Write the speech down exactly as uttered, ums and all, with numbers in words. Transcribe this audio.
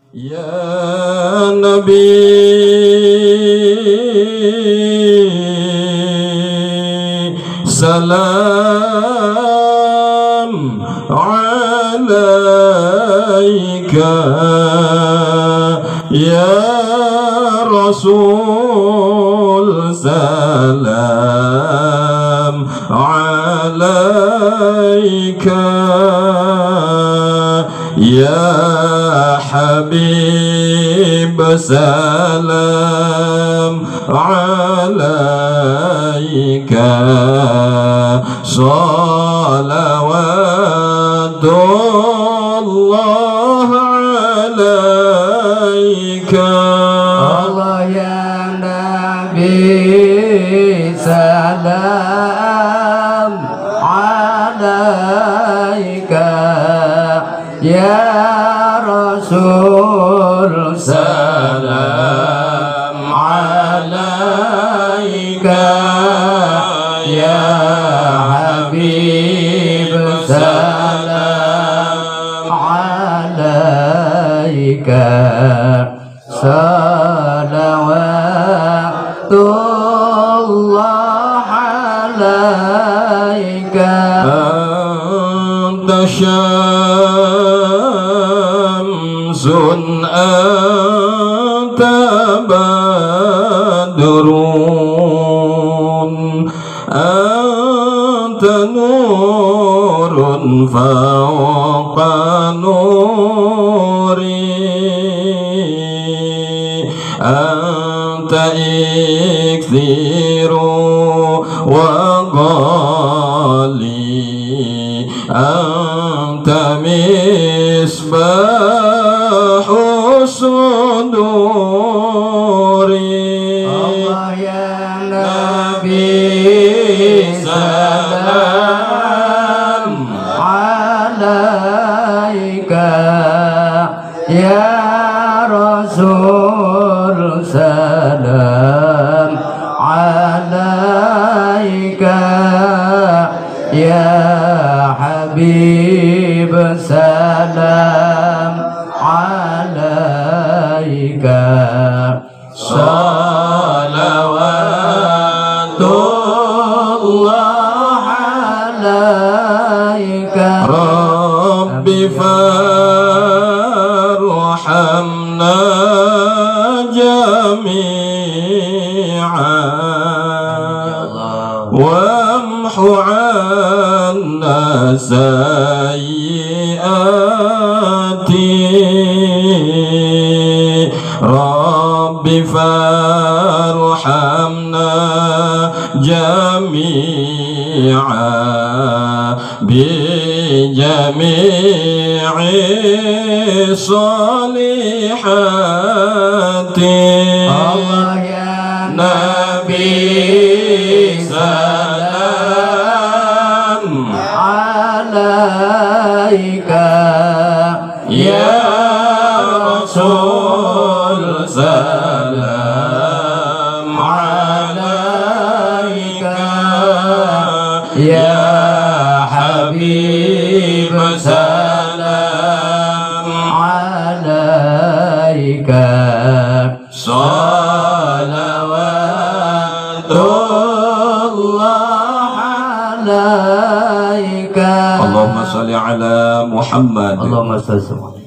يا نبي سلام عليك يا رسول سلام عليك يا حبيب سلام عليك صلوات الله عليك الله يا نبي سلام عليك يا رسول سلام عليك يا حبيب سلام عليك صلوات الله عليك أنت شمس أنت بدر أنت نور فوق نوري أنت إكثير وغالي أنت مصباح الصدور الله يا نبي سلام عليك يا رسول سلام عليك يا حبيب سلام عليك صلوات الله عليك ربي فارحمنا جميعا وامحو عنا سيئاتي ربي فارحمنا جميعا بجميع الصالحات الله يا نبي سلام عليك يا رسول سلام عليك يا حبيب سلام عليك صلوات الله عليك اللهم صل على محمد اللهم صل